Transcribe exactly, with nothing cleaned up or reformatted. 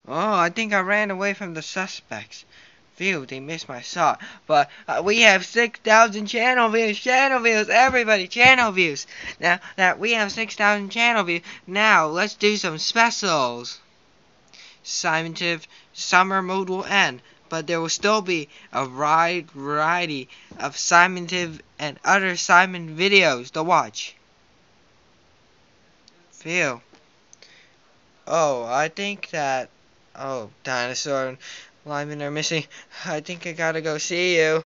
Oh, I think I ran away from the suspects. Phew, they missed my shot. But uh, we have six thousand channel views. Channel views, everybody, channel views. Now that we have six thousand channel views, now let's do some specials. Simontive summer mode will end, but there will still be a wide variety of Simontive and other Simon videos to watch. Phew. Oh, I think that... Oh, dinosaur and linemen are missing. I think I gotta go see you.